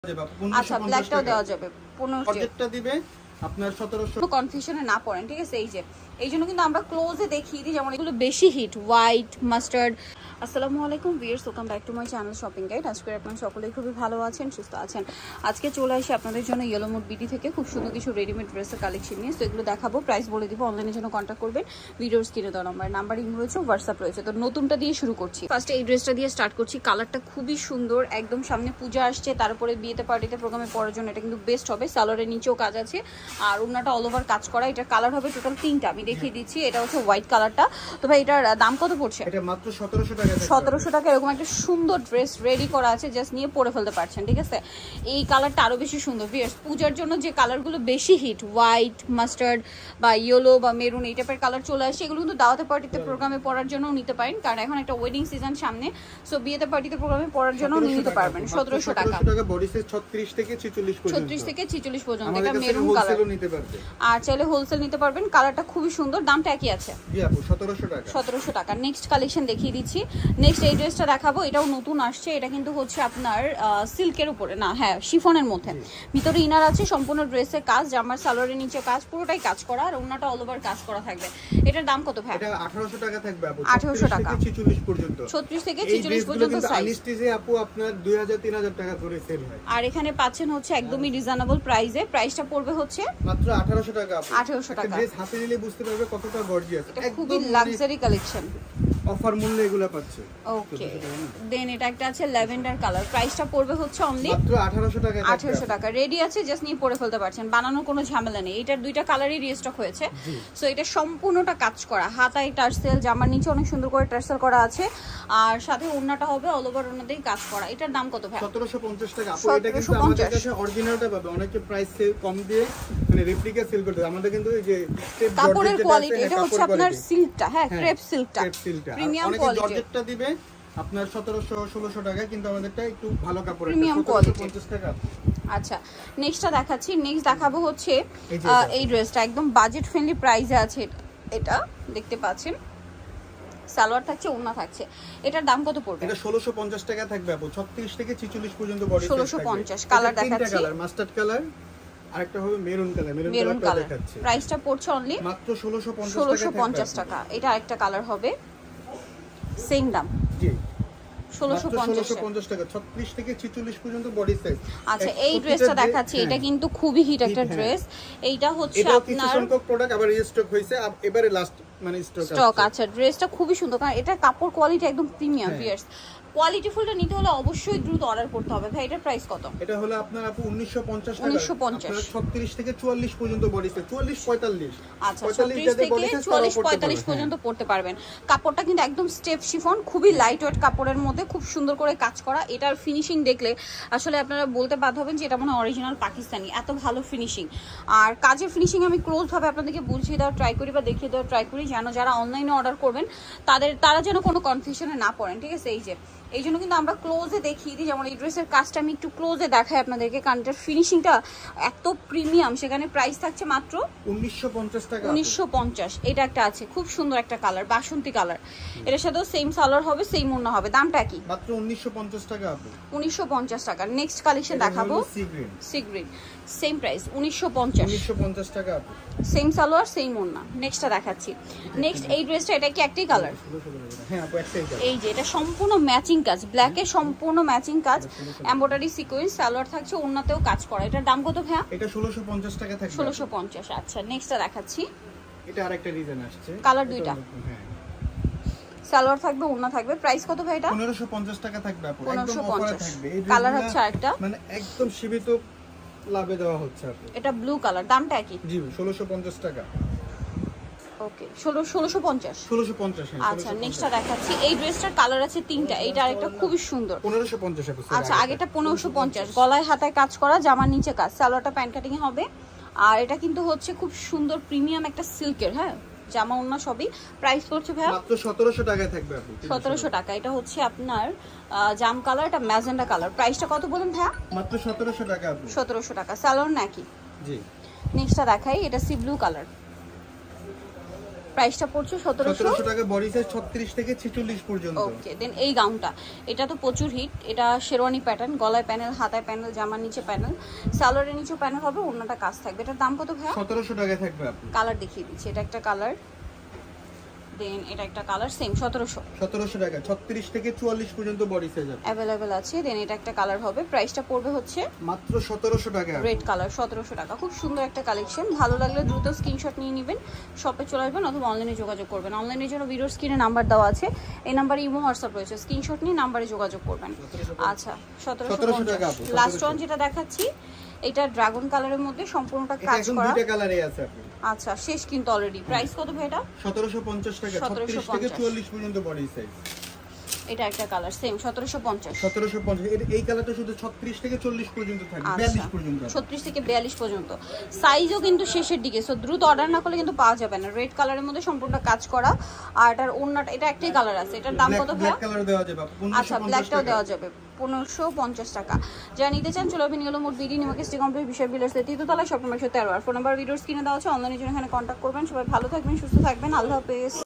আচ্ছা ব্ল্যাকটাও দেওয়া যাবে 15 প্রজেক্টটা দিবে আপনার 1700 কনফিউশনে না পড়েন ঠিক আছে। এই জন্য কিন্তু আমরা ক্লোজে দেখিয়ে দিই, যেমন এগুলো বেশি হিট হোয়াইট মাস্টার্ড। আসসালামু আলাইকুম viewers, welcome back to my channel shopping guide. আজকে আপনারা সকলেই খুবই ভালো আছেন, সুস্থ আছেন। আজকে চলে আসি আপনাদের জন্য ইয়েলো মুড বিডি থেকে খুব সুন্দর কিছু রেডিমেড ড্রেসের কালেকশন নিয়ে। তো এগুলো দেখাবো, প্রাইস বলে দিব, অনলাইনের জন্য কন্ট্যাক্ট করবেন। ভিডিওর স্ক্রিনে দেওয়া নাম্বারিং রয়েছে, হোয়াটসঅ্যাপ রয়েছে। তো নতুনটা দিয়ে শুরু করছি। ফার্স্টে এই ড্রেসটা দিয়ে স্টার্ট করছি। কালারটা খুবই সুন্দর, একদম সামনে পূজা আসছে, তারপরে বিয়েতে পার্টিতে প্রোগ্রামে পড়ার জন্য এটা কিন্তু বেস্ট হবে। সালোয়ারের নিচেও কাজ আছে আর ওড়নাটা অল ওভার কাজ করা। এটা কালার হবে টোটাল 3টা, আমি দেখিয়ে দিচ্ছি। এটা হচ্ছে হোয়াইট কালারটা। তো ভাই এটার দাম কত পড়ছে? এটা মাত্র 1700 টাকা। 1700 টাকা। এরকম একটা সুন্দর ড্রেস রেডি করা আছে, জাস্ট নিয়ে পরে ফেলতে পারছেন ঠিক আছে। এই কালারটা আরো বেশি সুন্দর। ভিউয়ার্স, পূজার জন্য যে কালারগুলো বেশি হিট হোয়াইট মাস্টার্ড বা ইয়েলো বা মেরুন এই টাইপের কালার চলে আসে, এগুলো কিন্তু দাওয়াতে পার্টিতে প্রোগ্রামে পড়ার জন্য নিতে পারেন, কারণ এখন একটা ওয়েডিং সিজন সামনে। সো বিয়েতে পার্টিতে প্রোগ্রামে পড়ার জন্য নিতে পারবেন। 1700 টাকা। বডি সাইজ 36 থেকে 46 পর্যন্ত। 36 থেকে 46 পর্যন্ত। এটা মেরুন কালার নিতে পারবে, আর চাইলে হোলসেল নিতে পারবেন। কালারটা খুবই সুন্দর, দামটা একই আছে। জি আপু 1700 টাকা। 1700 টাকা। নেক্সট কালেকশন দেখিয়ে দিচ্ছি। নেক্সট এই ড্রেসটা দেখাবো, এটাও নতুন আসছে। এটা কিন্তু হচ্ছে আপনার সিল্কের উপরে না, হ্যাঁ শিফনের মধ্যে। ভিতরে ইনার আছে, সম্পূর্ণ ড্রেসে কাজ, জামার সালোয়ারের নিচে কাজ, পুরোটাই কাজ করা, আর ওন্নাটা অল ওভার কাজ করা থাকবে। এটার দাম কত ভাই? এটা 1800 টাকা থাকবে আপু। 1800 টাকা 46 পর্যন্ত। 36 থেকে 46 পর্যন্ত সাইজ। আনস্টিচে আপু আপনার 2000 3000 টাকা করে সেল হয়। আর এখানে পাচ্ছেন হচ্ছে একদমই রিজনেবল প্রাইসে। প্রাইসটা পড়বে হচ্ছে মাত্র 1800 টাকা আপু। 1800 টাকা। ড্রেস হাতে নিলে বুঝতে পারবে কতটা গর্জিয়াস। এটা খুবই লাক্সারি কালেকশন। অফার মূল্যে এগুলো পাচ্ছে। ওকে, দেন এটা একটা আছে ল্যাভেন্ডার কালার। প্রাইসটা পড়বে হচ্ছে অনলি মাত্র 1800 টাকা। 1800 টাকা। রেডি আছে, জাস্ট নিয়ে পরে ফেলতে পারছেন, বানানোর কোনো ঝামেলা নেই। এটার দুইটা কালারই রিস্টক হয়েছে। সো এটা সম্পূর্ণটা কাজ করা, হাতায় টার্সেল, জামার নিচে অনেক সুন্দর করে টার্সেল করা আছে, আর সাথে ওড়নাটা হবে অল ওভার ওড়নাতেই কাজ করা। এটার দাম কত ভাই? 1750 টাকা আপু। এটা কিন্তু আমাদের কাছে অরিজিনালটা পাবে, অনেকে প্রাইস কম দিয়ে মানে রেপ্লিকা সেল করতে। আমাদের কিন্তু এই যে কাপড়ের কোয়ালিটি, এটা হচ্ছে আপনার সিল্কটা, হ্যাঁ ক্রেপ সিল্কটা, প্রিমিয়াম কোয়ালিটি। জর্জেটটা দিবে আপনার 1700 1600 টাকা, কিন্তু আমাদেরটা একটু ভালো কাপড়ের, প্রিমিয়াম কোয়ালিটি। 50 টাকা। আচ্ছা নেক্সটটা দেখাচ্ছি। নেক্সট দেখাবো হচ্ছে এই ড্রেসটা একদম বাজেট ফ্রেন্ডলি প্রাইসে আছে। এটা দেখতে পাচ্ছেন, সালোয়ার থাকছে, ওড়না থাকছে। এটার দাম কত পড়বে? এটা 1650 টাকা থাকবে আপু। 36 থেকে 46 পর্যন্ত বডি সাইজ। 1650। কালার দেখাচ্ছি, কালার মাস্টার্ড কালার, আরেকটা হবে মেরুন কালার। মেরুন কালার দেখাচ্ছি। প্রাইসটা পড়ছে অনলি মাত্র 1650 টাকা। এটা আরেকটা কালার হবে, সেম দাম। জি 1650 টাকা। 36 থেকে 46 পর্যন্ত বডি সাইজ। আচ্ছা এই ড্রেসটা দেখাচ্ছি, এটা কিন্তু খুবই হিট একটা ড্রেস। এইটা হচ্ছে আপনার কিছু সংখ্যক প্রোডাক্ট আবার রিস্টক হইছে, এবারে লাস্ট মানে স্টক আছে। আচ্ছা ড্রেসটা খুবই সুন্দর, কারণ এটা কাপড় কোয়ালিটি একদম প্রিমিয়াম। ভিউয়ার্স, কোয়ালিটি ফুলটা নিতে হলে অবশ্যই দ্রুত অর্ডার করতে হবে। ভাই এটার প্রাইস কত? এটা হলো আপনার আপু 1950 টাকা। 1950। 36 থেকে 44 পর্যন্ত বডি সাইজ। 44 45। আচ্ছা 36 থেকে 44 45 পর্যন্ত পড়তে পারবেন। কাপড়টা কিন্তু একদম স্টেপ শিফন, খুবই লাইট ওয়েট কাপড়ের মধ্যে, খুব সুন্দর করে কাজ করা। এটার ফিনিশিং দেখলে আসলে আপনারা বলতে বাধ্য হবেন যে এটা মনে হয় অরিজিনাল পাকিস্তানি, এত ভালো ফিনিশিং। আর কাজের ফিনিশিং আমি ক্লোজ ভাবে আপনাদেরকে বুঝিয়ে দেওয়ার ট্রাই করি বা দেখিয়ে দেওয়ার ট্রাই করি, যেন যারা অনলাইনে অর্ডার করবেন তারা যেন কোনো কনফিউশনে না পড়েন ঠিক আছে। এই জন্য কিন্তু আমরা ক্লোজে দেখিয়ে দিই। যেমন এই ড্রেসের কাজটা আমি একটু ক্লোজে দেখাই আপনাদেরকে, কারণ এটার ফিনিশিংটা এত প্রিমিয়াম। সেখানে প্রাইস থাকছে মাত্র 1950 টাকা। 1950। এটা একটা আছে খুব সুন্দর একটা কালার, বাসন্তী কালার। এটার সাথেও সেম সালোয়ার হবে, সেম ওড়না হবে। দামটা কি? মাত্র 1950 টাকা আপু। 1950 টাকা। নেক্সট কালেকশন দেখাবো, সি গ্রিন, সেম প্রাইস 1950 টাকা আপু। সেম সালোয়ার, সেম ওড়না। নেক্সটটা দেখাচ্ছি। নেক্সট এই ড্রেসটা, এটা কি একটাই কালার? হ্যাঁ আপু একটাই কালার। এই যে এটা সম্পূর্ণ ম্যাচিং কাজ, ব্ল্যাকে সম্পূর্ণ ম্যাচিং কাজ, এমব্রয়ডারি সিকোয়েন্স, সালোয়ার থাকছে, ওড়নাতেও কাজ করা। এটার দাম কত ভাইয়া? এটা 1650 টাকা থাকবে। 1650। আচ্ছা নেক্সটটা দেখাচ্ছি। এটা আরেকটা ডিজাইন আসছে, কালার দুইটা, হ্যাঁ সালোয়ার থাকবে, ওড়না থাকবে। প্রাইস কত ভাই এটা? 1550 টাকা থাকবে আপু। একদম অফারে থাকবে। এই কালার হচ্ছে আরেকটা, মানে একদম সীমিত লাভে দেওয়া হচ্ছে আপু। এটা ব্লু কালার। দামটা কি? জি 1650 টাকা। ওকে 1650। 1650। আচ্ছা নেক্সটটা দেখাচ্ছি। এই ড্রেসটার কালার আছে 3টা। এইটা আরেকটা খুবই সুন্দর, 1550 আপু। আচ্ছা আগেটা 1550। গলায় হাতায় কাজ করা, জামার নিচে কাজ, সালোয়ারটা প্যান্ট কাটিং হবে। আর এটা কিন্তু হচ্ছে খুব সুন্দর প্রিমিয়াম একটা সিল্কের, হ্যাঁ জামা ওড়না সবই। প্রাইস পড়ছে ভাই মাত্র 1700 টাকায় থাকবে আপু। 1700 টাকা। এটা হচ্ছে আপনার জাম কালার, এটা ম্যাজেন্ডা কালার। প্রাইসটা কত বলেন ভাই? মাত্র 1700 টাকা আপু। 1700 টাকা। সালোয়ার নাকি? জি। নেক্সটটা দেখাই, এটা সি ব্লু কালার। প্রাইসটা পড়ছে 1700 টাকা, বডি সাইজ 36 থেকে 46 পর্যন্ত। ওকে, দেন এই গাউনটা, এটা তো প্রচুর হিট, এটা শেরওয়ানি প্যাটার্ন, গলায় প্যানেল, হাতায় প্যানেল, জামার নিচে প্যানেল, সালোয়ারের নিচেও প্যানেল হবে, ওন্নাটা কাজ থাকবে। এটার দাম কত ভাইয়া? 1700 টাকা থাকবে আপু। কালার দেখিয়ে দিচ্ছি, এটা একটা কালার, দেন এটা একটা কালার, সেম 1700 টাকা, 36 থেকে 44 পর্যন্ত বডি সাইজ अवेलेबल আছে। দেন এটা একটা কালার হবে, প্রাইসটা পড়বে হচ্ছে মাত্র 1700 টাকা। রেড কালার, 1700 টাকা। খুব সুন্দর একটা কালেকশন, ভালো লাগলে দ্রুত স্ক্রিনশট নিয়ে নেবেন, শপে চলে আসবেন অথবা অনলাইনে যোগাযোগ করবেন। অনলাইনের জন্য ভিডিওর স্ক্রিনে নাম্বার দেওয়া আছে, এই নাম্বারে ইমো হোয়াটসঅ্যাপ রয়েছে, স্ক্রিনশট নিয়ে নাম্বারে যোগাযোগ করবেন। আচ্ছা 1750 টাকা। লাস্ট ওয়ান যেটা দেখাচ্ছি, এটা ড্রাগন কালারের মধ্যে সম্পূর্ণটা কাজ করা, দুটো কালারে আছে আপু। আচ্ছা শেষ কিন্তু অলরেডি। প্রাইস কত ভাই এটা? 1750 টাকা, 36 থেকে 44 পর্যন্ত বডি সাইজ। এটা একটা কালার, সেম 1750। 1750 এই কালারটা শুধু 36 থেকে 40 পর্যন্ত থাকবে, 42 পর্যন্ত। 36 থেকে 42 পর্যন্ত, সাইজও কিন্তু শেষের দিকে, সো দ্রুত অর্ডার না করলে কিন্তু পাওয়া যাবে না। রেড কালারের মধ্যে সম্পূর্ণ কাজ করা, আর এটার ওন্নাটা, এটা একটাই কালার আছে, এটার দাম কত ভাই? ব্ল্যাক কালার দেওয়া যাবে 1550 আচ্ছা ব্ল্যাকটাও দেওয়া যাবে 1550 টাকা। যারা নিতে চান চলে আসবেন নিয়লো মোট বিডি নিমাকেস্টি কমপ্লেক্স বিশাল বিলাসের তৃতীয়তলা, শপ নম্বর 13। আর ফোন নাম্বার ভিডিওর স্ক্রিনে দেওয়া আছে, অনলাইনের জন্য এখানে কন্ট্যাক্ট করবেন। সবাই ভালো থাকবেন, সুস্থ থাকবেন, আল্লাহ হাফেজ।